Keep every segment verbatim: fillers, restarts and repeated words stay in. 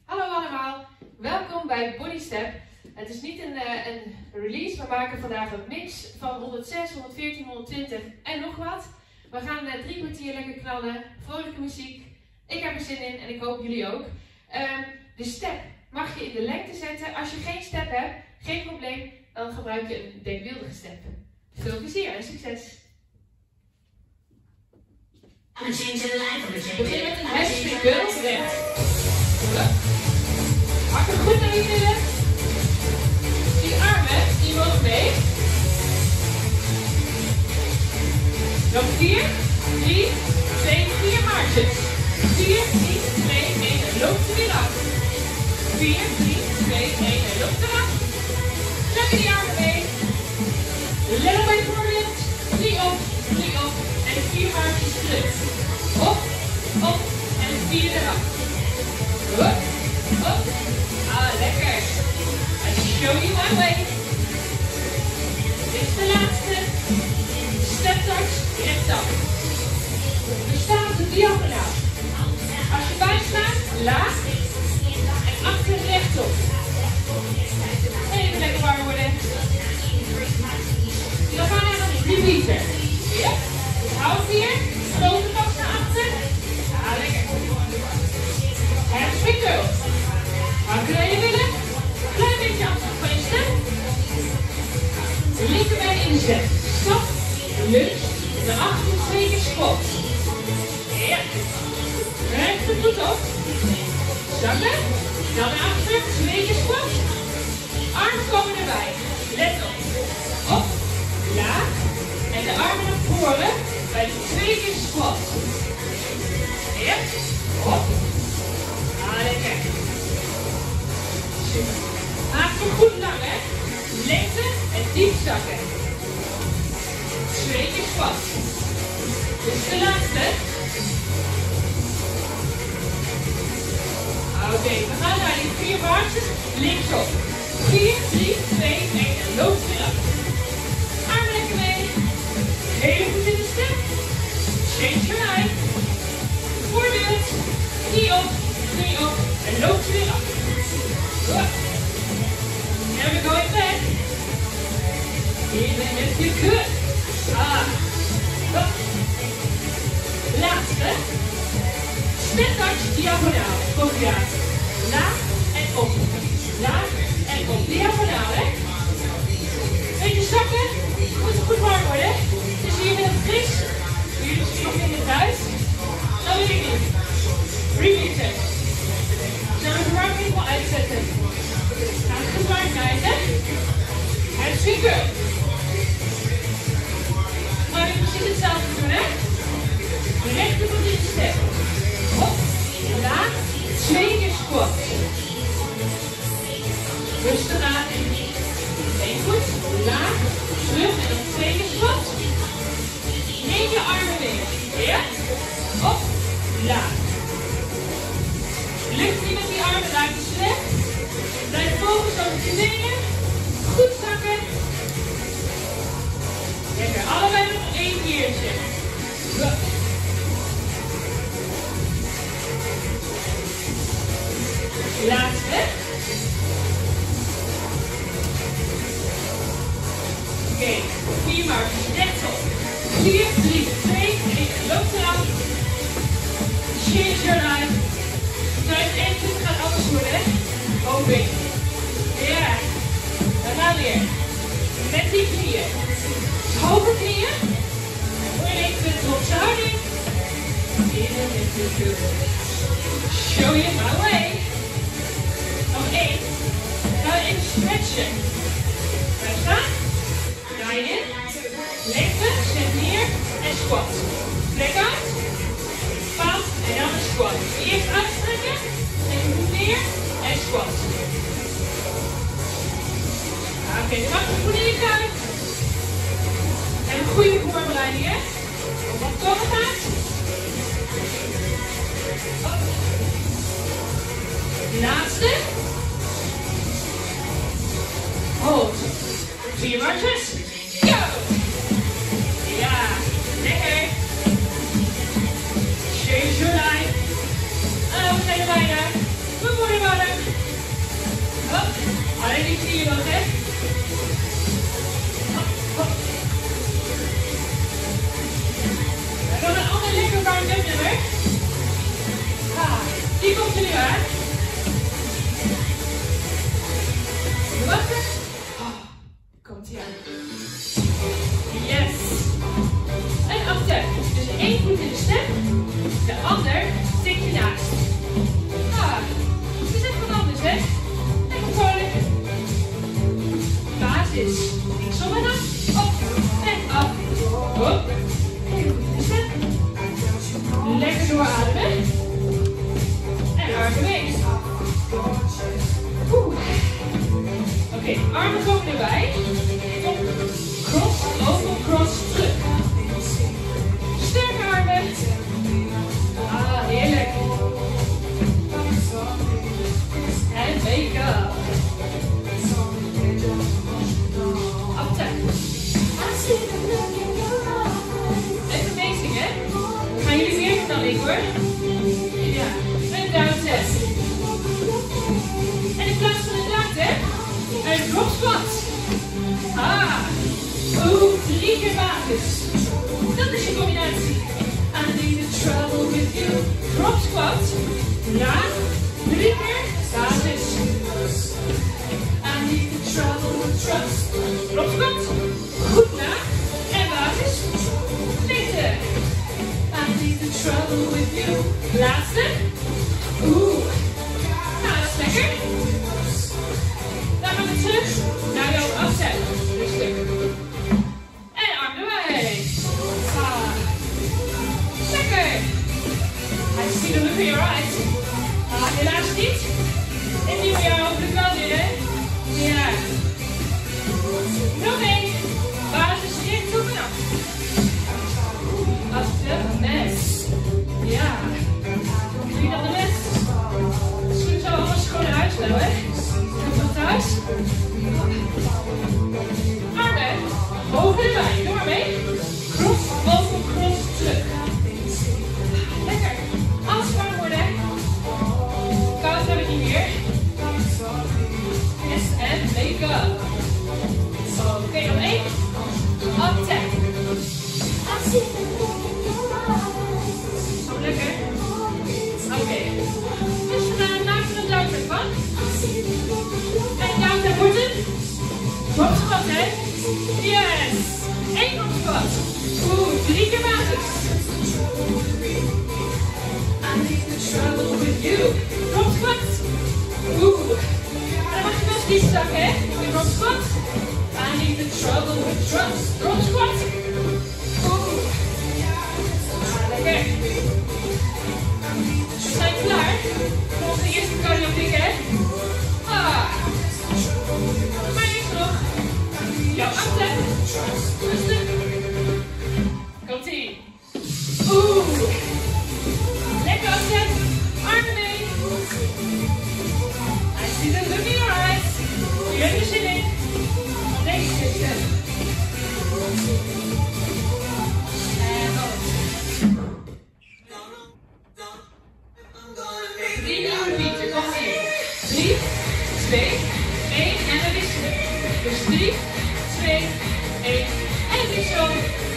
Hallo allemaal, welkom bij Bodystep. Het is niet een, uh, een release, we maken vandaag een mix van honderd-zes, honderdveertien, honderdtwintig en nog wat. We gaan uh, drie kwartier lekker knallen, vrolijke muziek. Ik heb er zin in en ik hoop jullie ook. Uh, de step mag je in de lengte zetten. Als je geen step hebt, geen probleem, dan gebruik je een denkbeeldige step. Veel plezier en succes! We beginnen met een hamstring curl recht. Hakken goed naar binnen. Die armen, die mogen mee. Nog vier, drie, twee, vier marches. vier, drie, twee, één en loop ze weer af. vier, drie, twee, één en loop ze af. Lekker die armen mee. Let op bij het voorbeeld. drie op, drie op en vier marches terug. Op, op en vier eraf. Op, op. Ah, lekker. I show you my way. Dit is de laatste. Step touch, rechtop. We staan op de diagonaal. Als je buik staat, laag en achter rechtop. Even lekker warm worden. Dan gaan we naar de repeater. Ja, houd hier. Grote pas naar achter. Ah, lekker. Hamstring curl. Hakken naar je billen. Klein beetje afstand van je stem. Linkerbeen inzet. Stap. Lunge. Naar achter twee keer squat. Ja. Rechtervoet op. Zakken. Dan naar achter twee keer squat. Armen komen erbij. Let op. Op. Laag. En de armen naar voren bij de twee keer squat. Ja. Op. Ah, lekker. Super. Maak hem goed lang, hè. Lengte en diep zakken. Twee keer squat. Dit is de laatste. Oké, okay, we gaan naar die vier marches. Linksop. vier, drie, twee, één en loop weer af. Armen lekker mee. Hele goed in de step. Change your line. Voorbeeld. Knie op, knie op en loop ze weer af. And we're going back. Even if you could. Ah. Go. Laatste. Step touch diagonaal. Kom je aan. Laag en op. Laag en op. Diagonaal, hè. Beetje zakken. Moet goed warm worden. Dus hier met het fris. Jullie misschien nog in het huis. Dan wil ik niet. Repeater. Nou, de verwarming even uitzetten. Gaan we goed warm krijgen. Hamstring curl. Maar je precies hetzelfde doen, hè? De rechtervoet in de step. Op, laag, twee keer squat. Rustig aan. Eén voet, laag, terug en dan twee keer squat. Neem je armen mee. Ja? Op, laag. Lukt niet met die armen, laat je ze weg. Blijf focussen op je benen. Goed zakken. Lekker, allebei nog één keertje. Go. Laatste. Oké, okay. Vier marches rechtop. vier, drie, twee, één en loop eraf. Change your line. tweeduizend eenentwintig gaat anders worden, hè? Hoop ik. Ja. Dan gaan we weer. Met die knieën. Hoge knieën. Voor je eenentwintig op houding. Even met de curl. Show you my way. Nog één. Ga even stretchen. Blijf staan. Draai in. Lengte. Zet neer. En squat. Plek uit. Paal. En dan een squat. Eerst uitstrekken. Zet je voet neer. En squat. Oké, okay, mag je goed in je kuit. En een goede voorbereiding, hè? Op wat komen gaat. Oh. Laatste. Hold. Vier marches. Go! Ja, lekker. Change your line. En we zijn er bijna. We worden bijna. Die komt er nu aan. Wachten. Oh, komt ie aan. Yes. Een achter. Dus één voet in de step. De ander tik je naast. Ah, het is echt wat anders, hè? Lekker vrolijk. Basis. Linksom en af. Op en af. Op. Even goed in de step. Lekker doorademen. En armen mee. Oeh. Oké, okay, armen komen erbij. Op, cross, over, cross, terug. Sterke armen. Ah, heerlijk. En make-up. Uptap. Even amazing, hè? Gaan jullie meer dan ik, hoor. Ja, een down test. En in plaats van een down test, een drop squat. Ah, oeh, drie keer basis. Dat is je combinatie. I need to travel with you. Drop squat. Laag, drie keer basis. I need to travel with trust. Drop squat. Goed laag en basis. Deze. I need to travel with you. Laatste. Oeh. Nou, dat is lekker. Dan gaan we terug naar jouw afzet. Rustig. En arm erbij. Ah. Lekker. I see the look in your eyes. Ah, helaas niet. En die van jou hopelijk wel weer, hè? Ja. Nog één. Basis recht op en af. Af de mes. Ja. Doe je dan de mes? Misschien zo alles gewoon naar huis nou, hè? Nog thuis. Armen. Boven de lijn. Doe maar mee. Cross, boven, cross, terug. Lekker. Alles warm worden. Koud heb ik niet meer. Yes, en make-up. Oké, okay, nog één. Uptap. Zo lekker. Oké. Okay. Dus we gaan maken een downstep van. En downstep wordt het. Drop squat, hè? Yes. Eén drop squat. Oeh, drie keer basis. I need to travel with you. Drop squat. Oeh. En dan mag je wel eens diep zakken, hè? De drop squat. I need to travel with trust. Drop squat. Oeh. Ah, lekker. We zijn klaar voor onze eerste cardio pick, hè? Ah. Maar eerst nog jouw achter. Rustig. Komt-ie. Oeh. Lekker achter. Armen mee. I see the look in your eyes. Je hebt er zin in. Deze zitten. En op. Drie nieuwe repeater. Komt ie. Drie, twee, één. En we wisselen. Dus drie, twee, één. En wissel.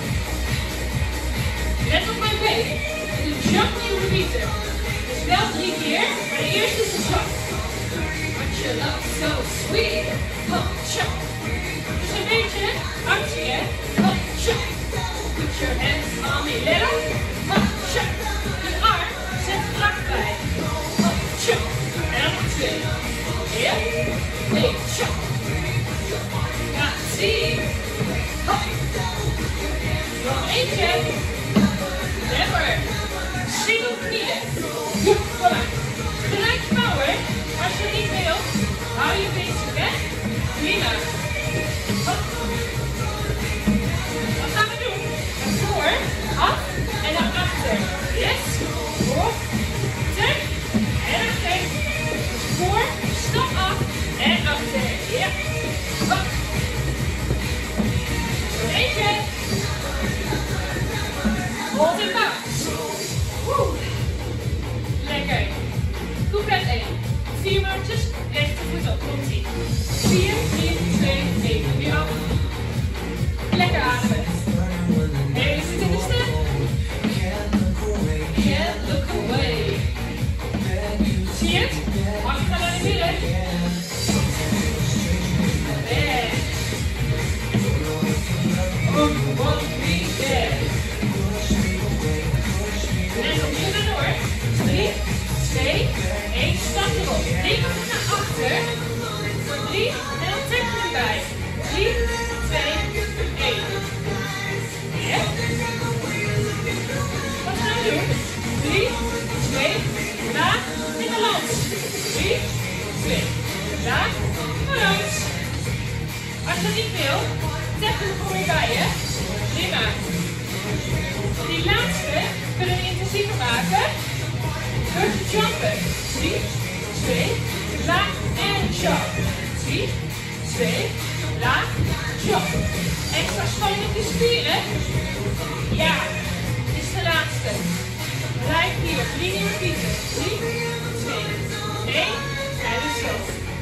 Let op mijn been. Het is een jump nieuw repeater. Dus wel drie keer, maar de eerste is een jump. What you love so sweet. Hop, jump. Dus een beetje actie, hè. Hop, jump. Put your hands on me. Let op. Hop, jump. De arm zet vlak bij. Hop, jump. En dan nog twee. Ja. Nee, jump. Ja, zie. Hop. Nog eentje. Never. Single knieën. Kom maar. Gelijk power. Als je niet wil, hou je bezig, hè? Prima. Hop. Wat gaan we doen? Naar voor, af en naar achter. Yes. Voor, terug en achter. Voor, stap af en achter. Ja. Hop. Nog eentje. Hold en back. Woe. Lekker. Couplet één. Vier maandjes, rechtervoet op. Komt ie. vier, drie, twee, één. Weer af. Lekker ademen. Hele zit in de step. Can't look away. achter. Voor drie. En dan trek je hem bij. drie, twee, één. Ja. Wat gaan we doen? drie, twee, laag in balans. drie, twee, laag, balans. Als je dat niet wil, zet hem er gewoon weer bij, hè. Prima. Die laatste kunnen we intensiever maken. Door te jumpen. drie, twee, laag en jump. drie, twee, laag, jump. Extra spanning op de spieren. Ja, dit is de laatste. Blijf hier, linie repeaten. drie, twee, één. En dus zo.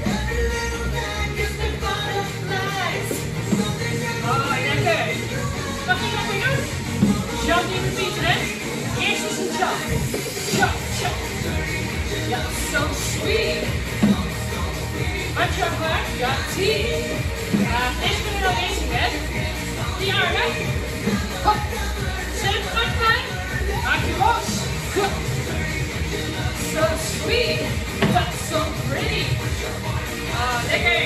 Oh, lekker. Wat ga je nog weer doen? Jump niet repeaten, hè? Eerst is een jump. Jump, jump. Ja, so sweet. Wat jump maar? Ja, zie. Ja, deze kunnen we nou bezig, hè? Die armen. Hop. Zet het achteruit. Maak je los. Goed. So sweet. That's so pretty. Ah, lekker.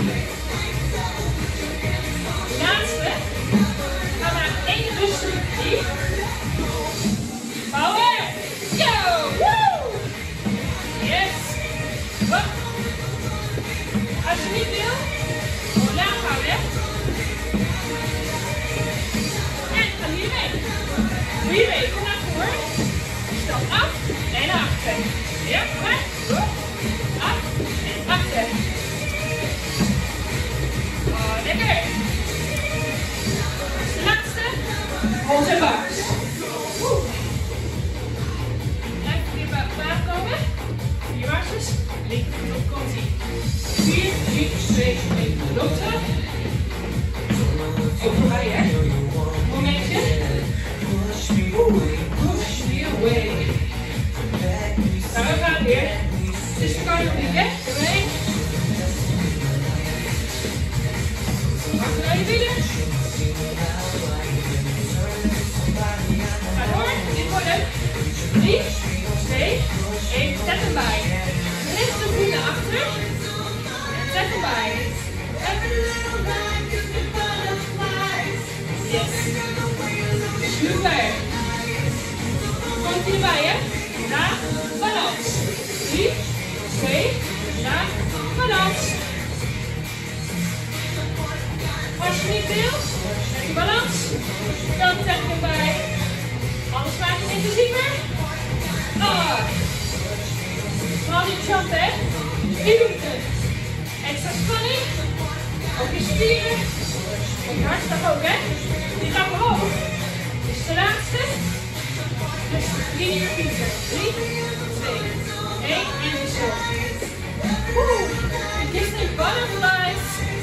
Laatste. Gaan we naar één rustige knie. Power. Yo. Woo. Yes. Hop. Als je niet wil, gewoon laag houden, hè. En ga hiermee. Hiermee, kom naar voren. Stel af en achter. Ja, maar. Af en achter. Oh, lekker. De laatste. Hold en bars. Even weer bij elkaar komen. Vier barsjes. Linkervoet op komt-ie. vier, drie, twee, één. Loop terug. Ook voorbij, hè. Momentje. Push me away. Nou, we gaan weer. Dus we kan je nog niet weg. Doorheen. Achter naar je binnen. Ga door. Dit wordt hem. drie, twee, één. Zet hem bij. Richt de voet naar achter. En zet hem bij. Yes. Super. Komt hij erbij, hè? Laag, balans. drie, twee, laag, balans. Als je niet wil, met die balans, dan trek je hem bij. Anders maak je het intensiever. Ah. Vooral die jump, hè? vier minuten. Extra spanning. Ook je spieren. Op je hartslag ook, hè? Die gaat omhoog. Dit is de laatste. Dus linie repeater. drie, twee, één. En weer zo. Woe. Disney butterflies.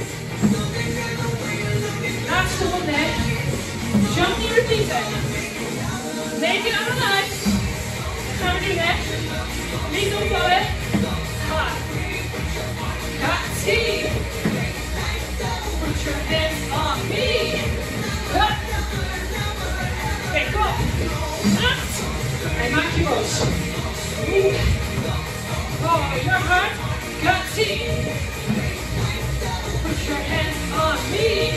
Laatste ronde, hè? Jump niet repeater. Make it out of life. Dat gaan we doen, hè? Niet opbouwen. Ga. Ga. Zie. Put your hands on me. Hup. Oké, kom. Acht. En maak je los. Oeh. Oh, your heart. Got tea. Put your hands on me.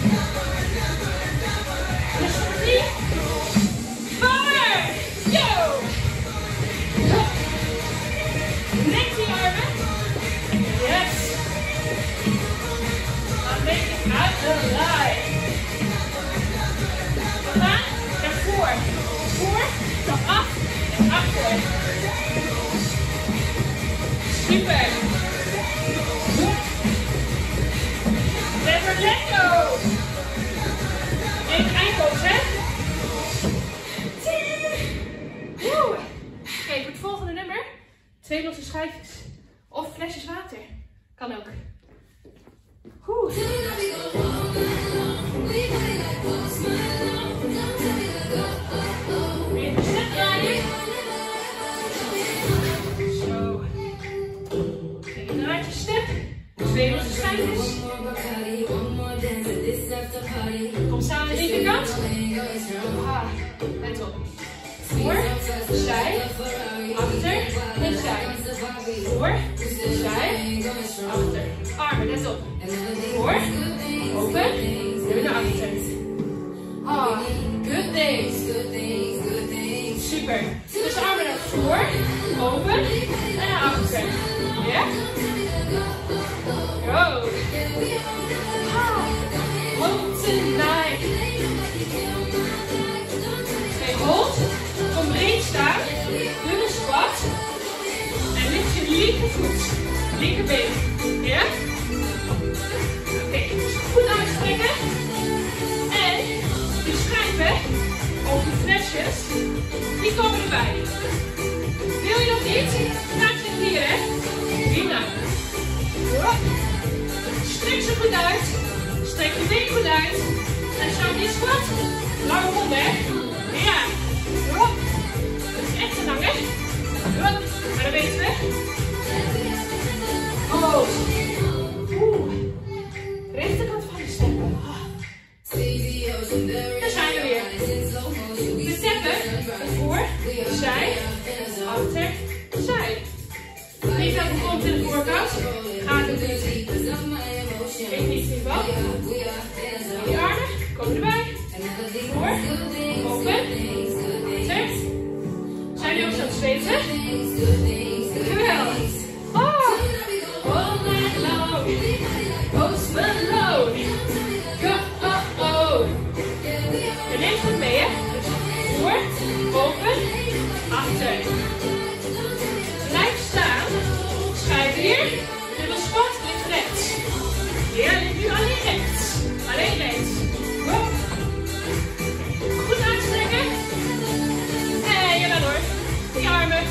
Just for me. Power. Yo. Hup. Next die armen. Yes. Make it out the line. We gaan naar voor. Voor, dan af en achter. Super. Never let go. Even eindpoos, hè? Woe. Oké, voor het volgende nummer. Twee losse schijfjes. Of flesjes water. Kan ook. Oeh. Weer een step draaien. Zo. Kijk, een draadje step. Twee losse schijfjes. Kom samen aan de linkerkant. Ah, let op. Voor, zij, achter en zij. Voor, zij, voor. Open. En weer naar achter. Ah, good things. Super. Dus armen naar voor. Open. En naar achter. Ja? Go. Ah, hold tonight. Oké, hold. Kom breed staan. Dubbel squat. En lift je linkervoet. Linkerbeen. Ja? Oké, okay. Goed uitstrekken. En die schijven, of die flesjes, die komen erbij. Wil je nog niet? Raak je hier, hè? Hierna. Strek ze goed uit. Strek je been goed uit. En zo die squat. Lange mond, hè? Ja. Dat is echt te lang, hè? Maar dat weten we. Oh. Oeh. Rechterkant van de steppen. Daar zijn we weer. De steppen. Voor, zij, achter, zij. Niet dat het komt in de voorkant. Gaat het niet. Ik niet zien wat. Die armen komen erbij. Voor, open, achter. Zijn jullie ook zo aan het zweten? Geweldig. Oh, all night long. Post Malone. Go, oh, oh. Je neemt het mee, hè? Dus voor, open, achter. Blijf staan. Schijf hier. Dubbel squat, ligt rechts. Hier ligt nu alleen rechts. Alleen rechts. Hop. Goed uitstrekken. En jawel hoor. Die armen.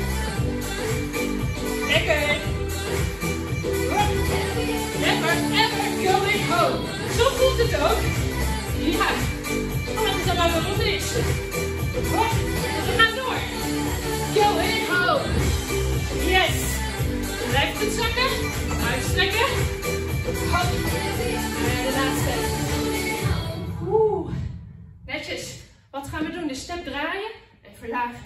Lekker. Hop. Never ever going home. Zo voelt het ook. Ja. Oh, dat is dan maar wel op de eerste. Hop. We gaan door. Going home. Yes. Blijf goed zakken. Uitstrekken. Hop. En de laatste. Oeh. Netjes. Wat gaan we doen? De step draaien en verlagen.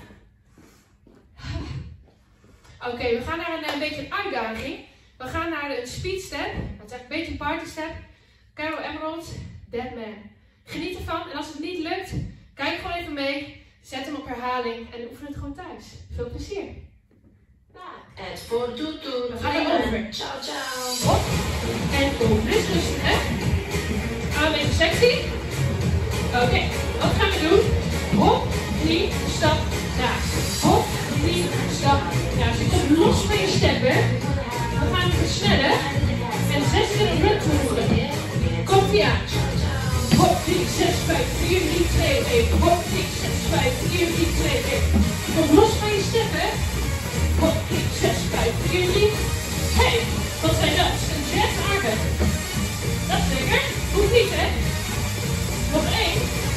Oké, okay, we gaan naar een, een beetje een uitdaging. We gaan naar de speed step. Dat is echt een beetje een party step. Carol Emerald, Dead Man. Geniet ervan. En als het niet lukt, kijk gewoon even mee. Zet hem op herhaling en oefen het gewoon thuis. Veel plezier. Het voor Tutu. We gaan erover. Ciao, ciao. Hop. En kom. Dus rustig, hè. Gaan we een beetje sexy. Oké, okay. Wat gaan we doen? Hop, knie, stap, naast. Hop, knie, stap, naast. Je komt los van je steppen. We gaan versnellen. En zes keer een run toevoegen. Komt ie aan. Hop, drie, zes, vijf, vier, drie, twee, één. Hop, drie, zes, vijf, vier, drie, twee, één. Kom los van je steppen. Hop, drie, zes, vijf, vier, drie. Hey, wat zijn dat? Een jazzarmen. Dat is lekker. Hoeft niet, hè? Nog één.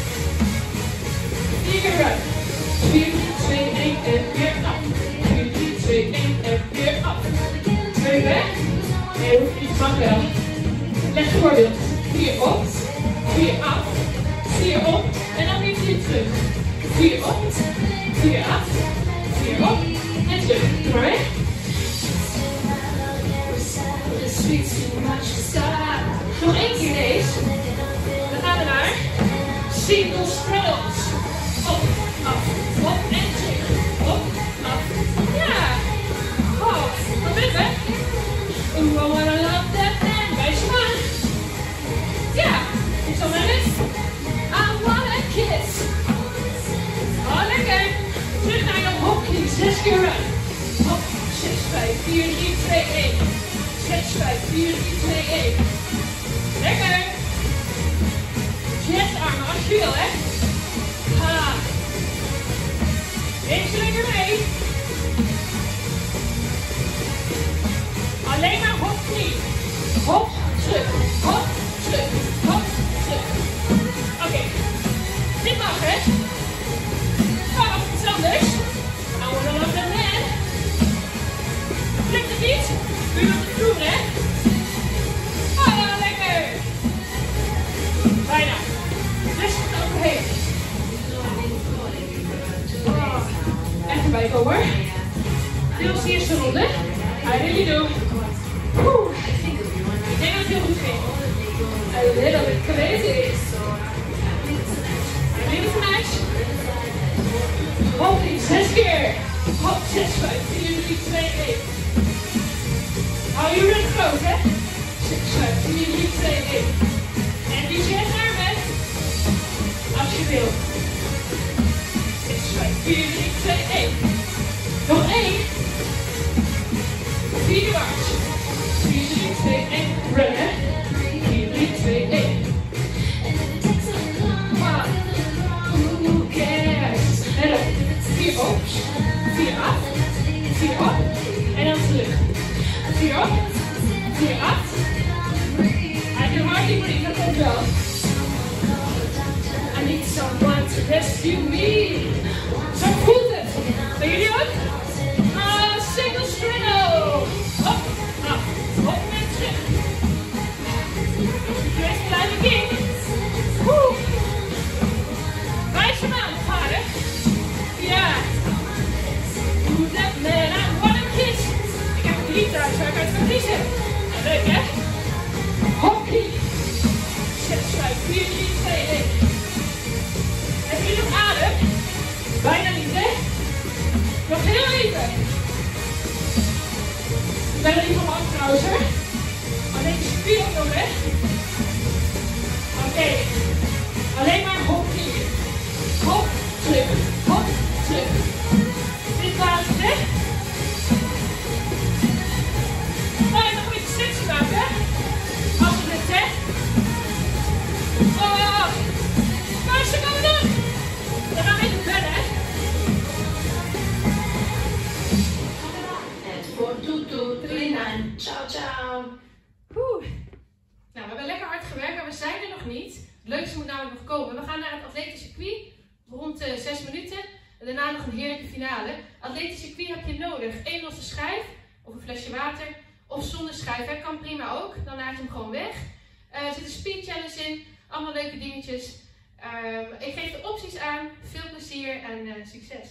Vier keer run. vier, drie, twee, één en weer af. vier, drie, twee, één en weer af. Twee weg. Nee, hoeft niet, mag wel. Leg voorbeeld. Vier op. Vier af. Vier op. En dan weer vier terug. Vier op. Vier af. Vier op. En terug. Doe maar weg. Nog één keer deze. Dan gaan we naar single straddles. Op, af, op en terug. Op, af. Ja. Oh, wat ben je? Ooh, I wanna love that man. Wijs je maar. Ja, ik zal naar dit. I wanna kiss. Oh, lekker. Terug naar je hopje. Zes keer run. Hop, zes, vijf, vier, drie, twee, één. zes, vijf, vier, drie, twee, één. Lekker. Jazzarmen als je wil, hè. Ha. Neem ze lekker mee. Alleen maar hop, knie. Hop, terug. Hop, terug. Hop, terug. Oké. Okay. Dit mag, hè. Oh, iets anders. I wanna love that man. Lukt het niet? Kun je nog de vloer, hè? Oh ja, lekker. Bijna. Rustig overheen. Oh. Echt erbij komen, hoor. Dit was de eerste ronde. I really do. Oeh. Ik denk dat het heel goed ging. a little bit crazy. Ready to match? Hopping, zes keer. Hop, zes, vijf, vier, drie, twee, één. Hou je rug groot, hè? zes, vijf, vier, drie, twee, één. En die zet naar met. Als je wil. zes, vijf, vier, drie, twee, één. Nog één. Vier waarts. vier, drie, twee, één. Runnen. vier, drie, twee, één. En dan vier op, vier af, vier op en dan terug. Vier op, vier af. En je hart niet meer, dat komt wel. I need someone to rescue me. Zo voelt het. Zijn jullie ook? Ah, single straddle. Op, af, op en terug. Rest blijven king. Woe. Wijs hem aan, vader. Ja. Doe dat man, I want a kiss. Ik heb een lied thuis waar ik uit kan kiezen. Leuk hè? Hockey. zes, vijf, vier, drie, twee, één. Hebben jullie nog adem? Bijna niet hè? Nog heel even. Ik ben er niet van af trouwens hoor. Alleen de spier ook nog weg. Oké. Okay. Alleen maar hockey. Hop, terug, hop, terug. Dit laatste, hè? Oh, en nog een beetje sexy maken, hè? Als we dit, hè? Oh, waar is ze komen dan? Dan gaan we even verder, hè? En voor Tutu, Trinan. Ciao, ciao. Oeh. Nou, we hebben lekker hard gewerkt, maar we zijn er nog niet. Het leukste moet namelijk nog komen. We gaan naar het atletische circuit. Rond uh, zes minuten. En daarna nog een heerlijke finale. Atletisch circuit heb je nodig. Eén losse schijf. Of een flesje water. Of zonder schijf. Dat kan prima ook. Dan laat je hem gewoon weg. Uh, er zit een speed challenge in. Allemaal leuke dingetjes. Uh, ik geef de opties aan. Veel plezier en uh, succes.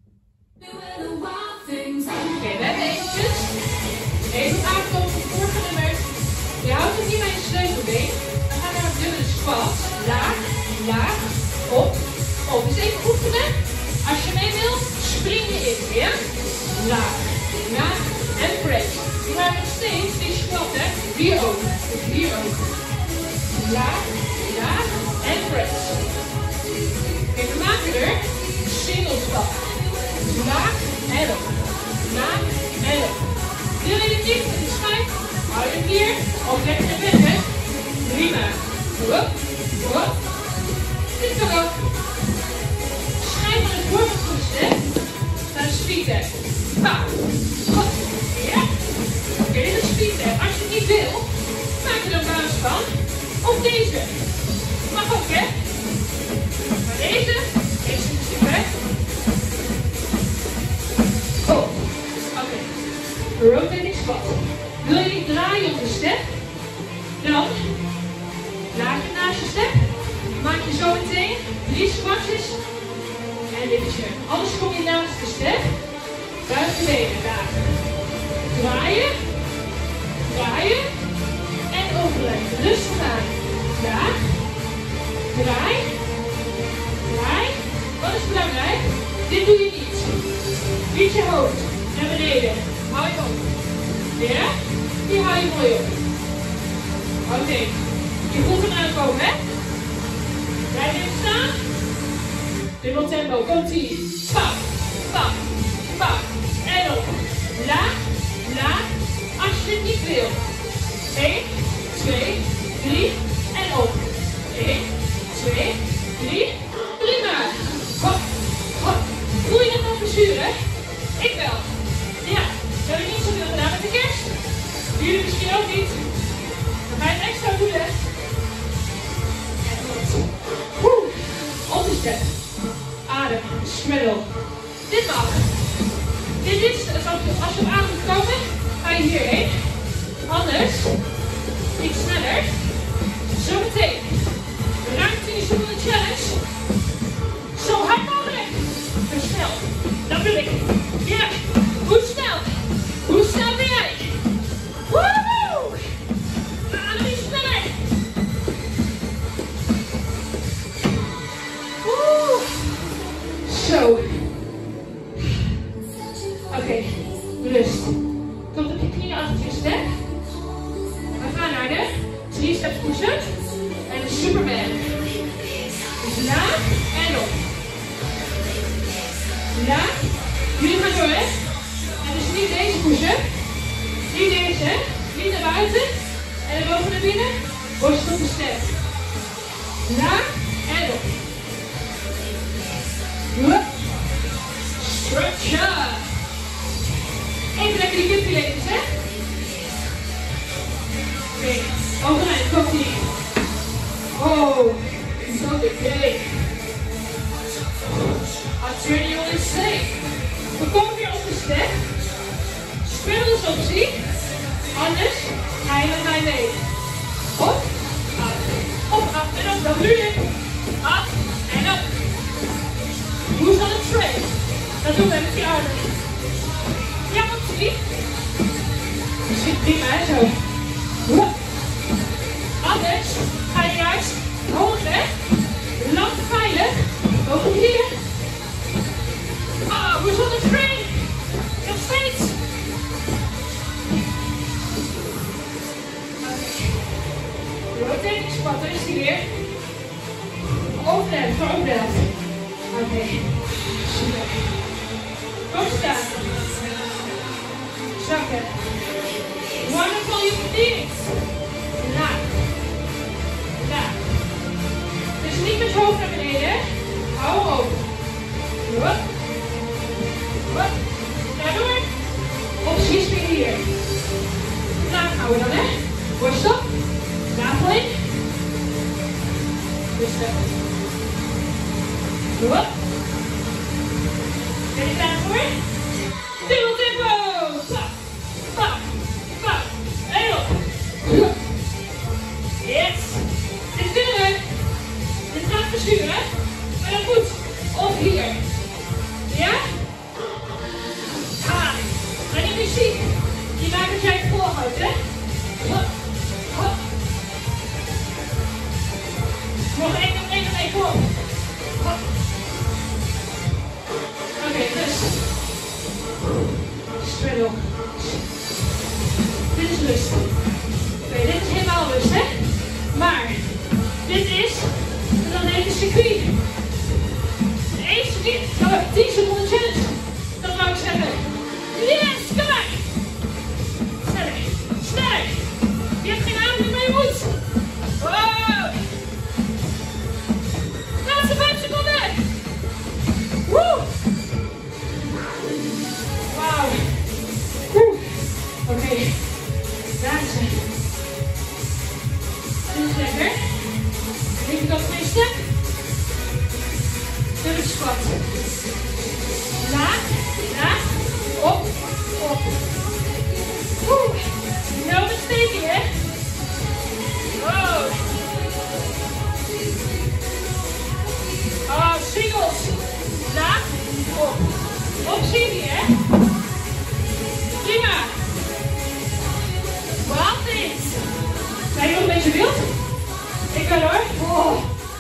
Oké, okay, we hebben eventjes. Even aankomen op de vorige nummers. Je houdt hem hier bij je sleutelbeen. Dan gaan we naar dubbele squat. Laag, laag, op. Oh, dus even oefenen. Als je mee wil, spring je in. Ja? Laag, laag en press. Je gaat nog steeds die squat, hè? Hier ook. Hier ook. Laag, laag en press. Kijk, we maken er single stap. Laag en op. Laag en op. Wil je het niet met die schijf? Hou je hem hier. Of lekker naar binnen, hè? Prima. Hop, hop. Dit kan ook. Schijf aan het voorbeeld hè? Naar de speed hè. Pa. Hop. Ja. Oké, okay, dit is speed hè. Als je het niet wil, maak je er een basis van. Of deze. Mag ook hè. Maar deze, deze is een stuk weg. Oh. Oké. Okay. Rotating squat. Wil je niet draaien op de step? Dan laat je naast je step. Maak je zo meteen drie squatjes en liftje. Anders kom je naast de step. Buig je benen daar. Draaien, draaien en overleggen. Rustig aan. Daar, draai, draai. Wat is belangrijk? Dit doe je niet. Niet je hoofd naar beneden. Hou je op. Ja? Die hou je mooi op. Oké. Okay. Je voelt hem aankomen, hè? Blijf even staan. Dubbel tempo. Komt-ie. Pap, pap, pap. En op. Laag, laag. Als je het niet wil. één, twee, drie. En op. één, twee, drie. Prima. Hop, hop. Voel je het nog blessure? Ik wel. Ja. Dat heb ik niet zoveel gedaan met de kerst. Jullie misschien ook niet. Dan ga je het extra doen, hè. Oeh. Op de step. Adem. Smedel. Dit mag. Dit is, als je op adem moet komen, ga je hierheen. Anders. Iets sneller. Zometeen. Ruimte in je stoel challenge. Zo hard mogelijk. Versnel. Dat wil ik. Ja. Hoe snel? Hoe snel ben jij? Woehoe! Adem iets sneller. Zo. Oké, okay. Rust. Tot op je knieën achter je step. We gaan naar de drie steps push-up en de Superman. Dus laag en op. Laag. Jullie gaan door, hè? En dus niet deze push-up. Niet deze. Niet naar buiten. En dan boven naar binnen. Borst op de step. Laag en op. Stretchen. Even lekker die kipfiletjes, hè? Oké, okay. Overeind, komt ie. Oh, zo dik. Adrenaline safe. We komen weer op de step. Straddle is optie. Anders ga je met mij mee. Op, af, op, af en op. Dan nu weer. Af en op. Who's on a train? Dat doen we met die armen. Ja, optie. Misschien prima, hè, zo. Anders ga je juist hoog weg. Lang veilig. Over hier. Ah, who's on a train? Nog steeds. Rotating squat, daar is hij weer. Over de helft, over de helft. Oké, okay. Super. Kom staan. Zakken. Wonderful, you verdient het. Laag. Laag. Dus niet met je hoofd naar beneden. Hou hem open. Hop. Hop. Ga door. Opties weer hier. Laag houden dan, hè. Borst op. Navel in. Rustig. Hop. Ben je klaar voor? Dubbel tempo. Pap. Pap. Pap. En op. Yes. Dit kunnen we. Dit gaat versturen. Maar dat moet. Of hier. Ja? Ah. En die muziek. Die maakt dat jij het volhoudt, hè? Hop. Hop. Nog één, nog één, nog één. Kom op. Hop. Oké, okay, dus. Straddle. Dit is rust. Oké, okay, dit is helemaal rust, hè? Maar, dit is dan even een circuit. De eerste tien seconden challenge. Dat wou ik zeggen. Yes, kom maar. Sneller, sneller. Je hebt geen adem meer, maar je moet. Wow. Laatste vijf seconden. Woe. Wauw. Oké, okay. Daar is het. Dit is lekker. Linkerkant van je step. Dubbele squat. Laag, laag, op, op. Oeh. Nou met steking, hè? Wow. Oh, singles. Laag, op. Optie hier, hè? Prima. Wat is? Zijn jullie nog een beetje wild? Ik kan hoor. Oh.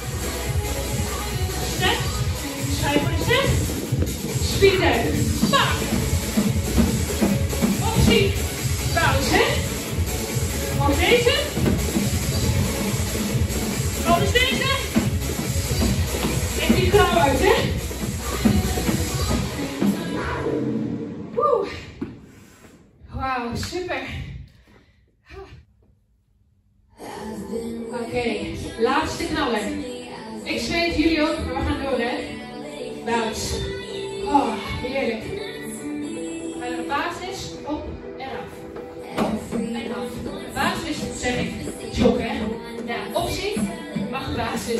Step. Schrijf voor de step. Speed uit. Pak. Optie. Bounce, hè? Of deze. Of is deze. En die klauw uit, hè? Woe. Wauw, super. Oké, okay, laatste knaller. Ik zweet jullie ook, maar we gaan door, hè? Bounce. Oh, heerlijk. Bij de basis, op en af. Op en af. De basis, zeg ik, joggen, hè? Ja, optie, mag basis.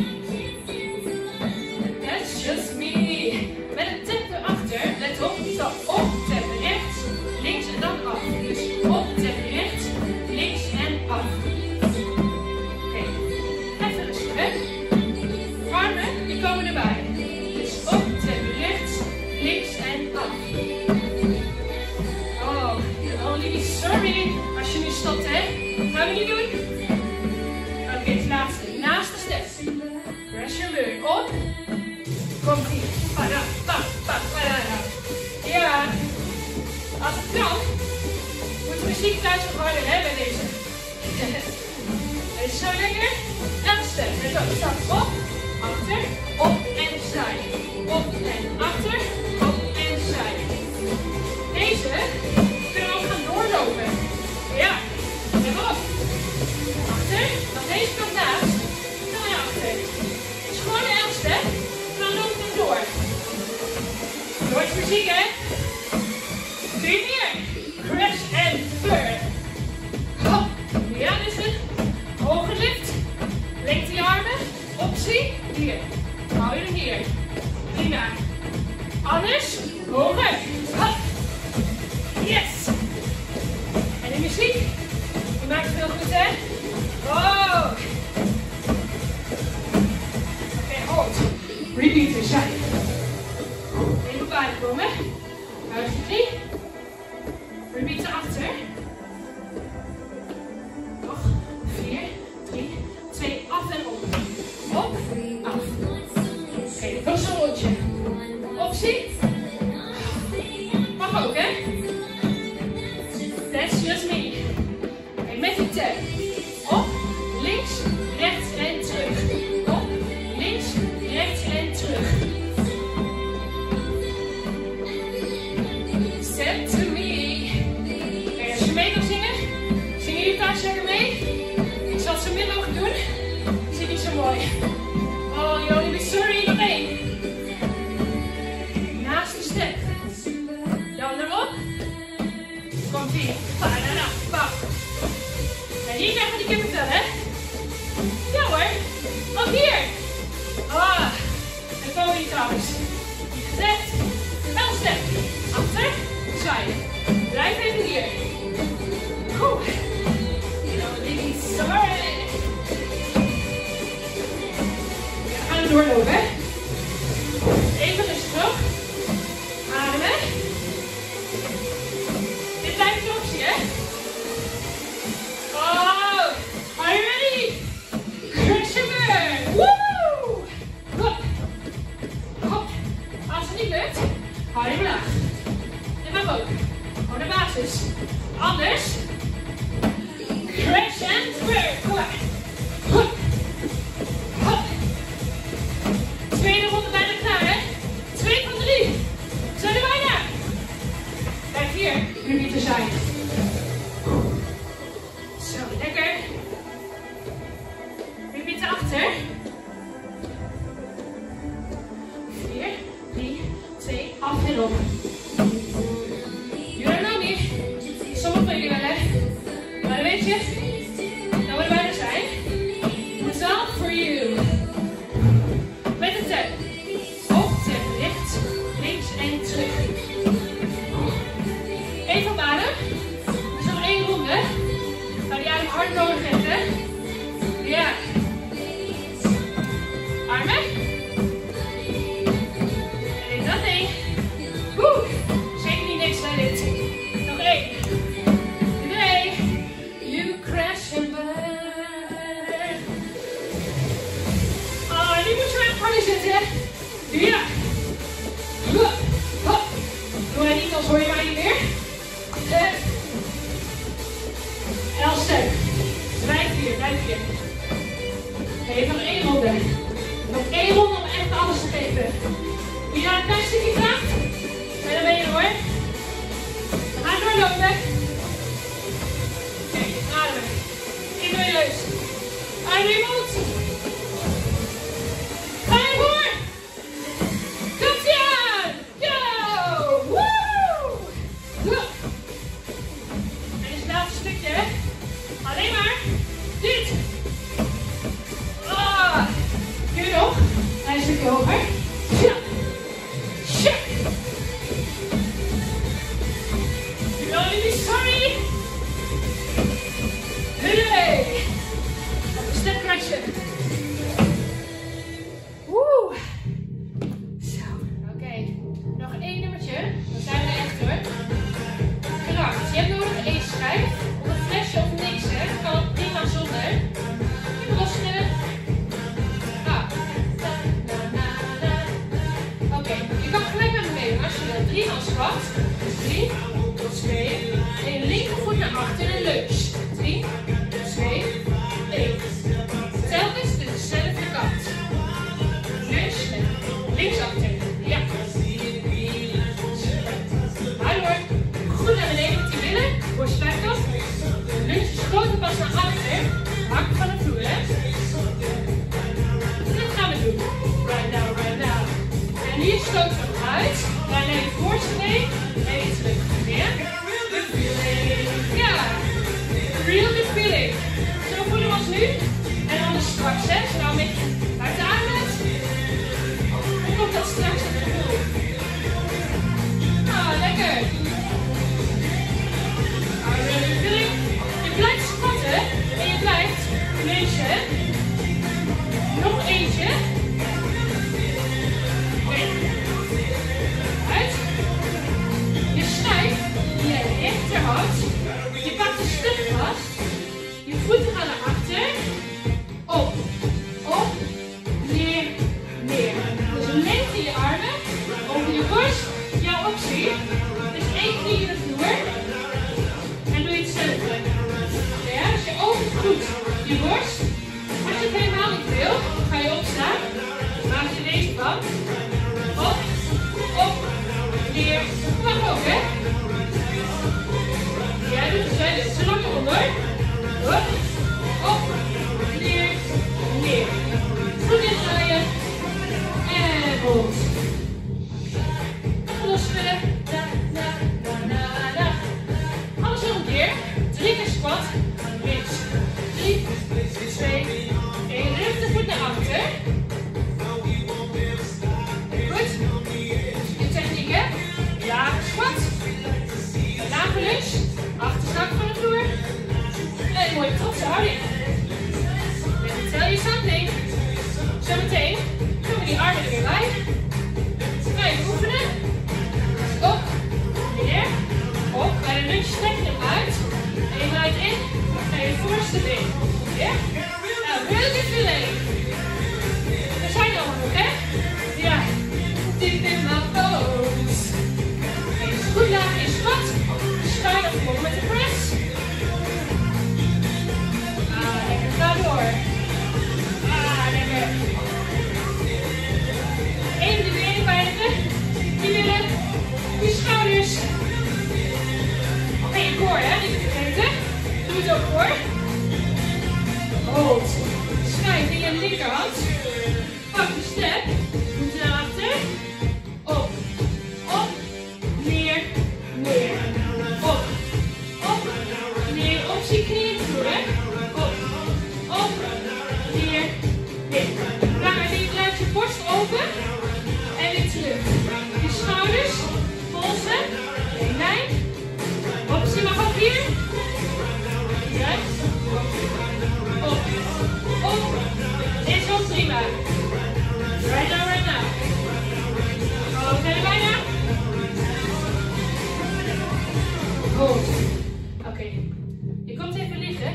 That's just me. Met een tap erachter, let op, zo, op, tap rechts, links en dan af. Dus op, tap rechts, links en af. Armen, die komen erbij. Dus op, tap rechts, links en af. Oh, only sorry als je nu stopt, hè. Gaan we niet doen? Oké, okay, het laatste. Naast de step. Pressure learn. Op. Komt ie. Para. buik nog harder, hè, bij deze. Deze is zo lekker. Elke step. Let op. Stap op, achter, op en zij. Op en achter, op en zij. Deze kunnen we ook gaan doorlopen. Ja. Let op. Achter. Dan deze kant naast. Dan naar achter. Het is gewoon de elke step. Dan loop ik hem door. Nooit muziek, hè? Drie meer. Crash en burn. Hop. Ja, dit is het. Hoge lift. Lengte je armen. Optie. Hier. Hou je hem hier. Prima. Anders. Hoger. Hop. Yes. En de muziek. Die maakt het heel goed, hè? Oh. Oké, okay, hold. Repeat weer zijn. Even buiten komen. Buiten drie. Repeat erachter. Nog. Vier, drie, twee, af en op. Op, af. Oké, okay, nog zo'n rondje. Optie. Mag ook, hè? That's just me. Oké, okay, met die tap. Op, links, rechts en terug. Op, links, rechts en terug. Step to me. Kijk, als je mee kan zingen, zingen jullie thuis lekker mee? Ik zal het zo min mogelijk doen. Is dit niet zo mooi? Oh, jullie be sorry, nog één. Naast de step. Dan erop. Komt ie. Pa, da, da, pa. En hier krijgen we die kippenvel, hè? Ja hoor. Ook hier. Ah. En komen die trouwens. Zet. Wel step. Achter. Zwaaien. Blijf even hier. Goed. Don't be sorry. We gaan er doorlopen, hè? Even rustig nog. Ademen. Dit blijft een optie, hè? Oh, are you ready? Crash and burn. Woo! Hop. Hop. Als het niet lukt, hou je omlaag. Dit mag ook. Gewoon de basis. Anders. Crash and burn. Kom maar. Hop. Hop. Tweede ronde bijna klaar, hè? Twee van drie. We zijn er bijna. Kijk hier. Nu niet te zijn. Zo, lekker. Repeat erachter. Vier, drie, twee, af en op. You don't know me. Sommigen van jullie wel, hè? Maar dan weet je, dat we er bijna zijn. It's all for you. Met de tap. Op, tap, rechts, links en terug. Even op adem. Er is nog één ronde. Nou, die adem hard nodig hebt, hè? Ja. Armen. En in dat ding. Woe. Zeker niet niks bij dit. Nog één. Twee. You crash and burn. Oh, nu moet je maar harder zitten, hè? Ja. Hop. Hop. Doe maar niet, anders hoor je mij niet meer. Elf step. Blijf hier, blijf hier. Even nog één ronde. Nog één ronde om echt alles te geven. Wie daar een klein stukje vraagt? En dan ben je er hoor. We gaan doorlopen. Oké, ademen. In door je neus. Adem in je mond. Ga je voor. Komt ie aan. Go. Woe. Woe. En dit is het laatste stukje, hè? Alleen maar dit. Ah. Kun je nog? Een stukje hoger. Ja. Ja. You don't be sorry. Hey. Step crunchen. Woe. Zo, oké. Okay. Nog één nummertje. Dan zijn we er echt hoor. Gedacht, je hebt nodig één schijf. Of een flesje of niks, hè. Dat kan prima zonder. Even lossen. Ah. Oké, okay. Je kan gelijk met me meedoen als je wil. Drie maal squat. Drie, twee. En je linkervoet naar achter en leuk. pas naar achter. Hak van de vloer, hè. En dat gaan we doen. Right now, right now. En hier stoten we uit. Dan neem je voorste been. En iets terug. Ja? Good feeling. Ja. Real good feeling. Zo voelen we ons nu. En anders straks, hè. Als je nou met uit de ademt. Dan komt dat straks in de gevoel. Ah, lekker. Ah, real good feeling. Je blijft squatten. En je blijft lunchen. Nog eentje. Uit. Je schuift je rechterhand. Je pakt de stug vast. Je voeten gaan naar achter. Op. Op. Neer. Neer. Dus lengte je armen. Over je borst. Jouw optie. Dus één knie in de vloer. En doe je hetzelfde. Ja, dus je opent goed je borst. Als je het helemaal niet wil, ga je opstaan. Maak je deze kant. Op, op, neer. Mag ook, hè? Jij doet hetzelfde. Zolang je onder. Op, op, neer, neer. Goed indraaien. En rond. Lossen. Da, da, da, da, da. Alles nog een keer. Drie keer squat. Links. Drie, twee, één. Rechtervoet naar achter. Goed. Je techniek, hè? Ja, squat. Lage lunge. Achterzak van de vloer. En een mooie trotse houding. Let me tell you something. Zometeen doen we die armen er weer bij. Ga je oefenen. Op. Neer. Op. Bij de lunge strek je hem uit. En je draait in naar je voorste been. Ja? Nou, heel good feeling. We zijn er allemaal nog, hè? Ja. Deep in my bones. En je goed laag in squat. Start op met de press. Ah, lekker. Ga door. Ah, lekker. Eén de benen bij de rug. Die willen. Je schouders. En je core, hè? Niet vergeten. Doe het ook hoor. Hold. Schrijf in je linkerhand. Pak de step. Voeten naar achter. Op. Op. Neer. Neer. Op. Op. Neer. Op. Zie knieën vloer, hè? Op. Op. Neer. Neer. Lang uit je laat je borst open. En weer terug. Je schouders. Polsen. Een lijn. Optie mag ook hier. Juist. Op. Op. Is wel prima. Right now, right now. Oké, okay, bijna. Goed. Oké. Okay. Je komt even liggen.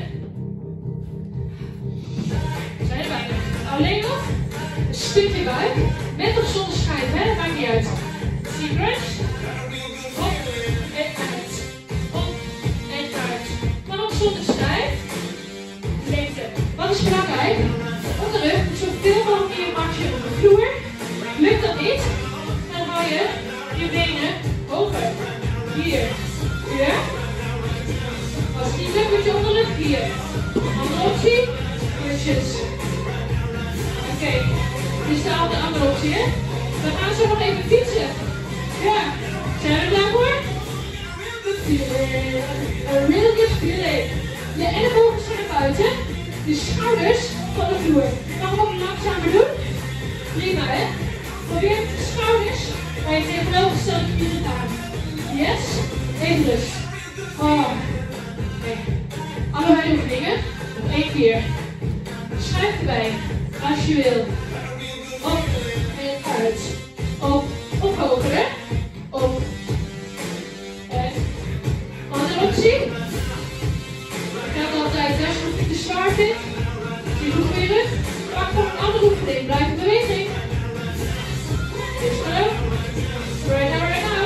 We zijn er bijna. Alleen nog een stukje buik. Met of zonder schijf, hè? Dat maakt niet uit. Zie je crunch? Op en uit. Op en uit. Maar ook zonder schijf. Lengte. Wat is belangrijk? Onderrug moet zoveel mogelijk in je marge op de vloer. Lukt dat niet? Dan hou je je benen hoger. Hier. Hier. Als het niet lukt, moet je onderrug hier. Andere optie. Pushjes. Oké. Okay. Dit is de andere optie, hè? We gaan zo nog even fietsen. Ja. Zijn we er klaar voor? Good feeling. A real good feeling. Je ellebogen zijn naar buiten. Je schouders van de vloer. Mag ik ook langzamer doen? Prima, hè? Probeer de schouders bij je tegenovergestelde knieën aan. Yes? Even rust. Oh. Oké. Okay. Allebei oefeningen. Nog één keer. Schuif erbij. Als je wil. Op en uit. Op. Op hoger, hè? Op. En. Andere optie. Geldt altijd, hè? Als je het te zwaar vindt. Je doet weer rug. Pak gewoon een andere oefening. Blijf in beweging. Dus hallo. Right now, right now.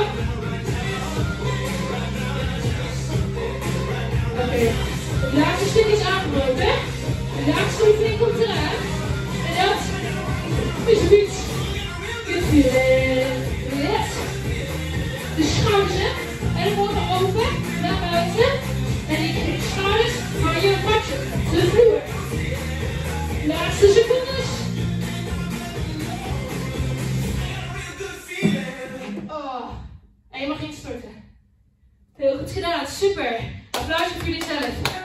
Oké. Okay. Het laatste stuk is aangebroken. De laatste oefening komt eraan. En dat is fiets. Good feeling. Yes. De schouders, hè. Ellebogen open. Naar buiten. En die schouders, maar je pakt gedaan. Super. Applausje voor jullie zelf.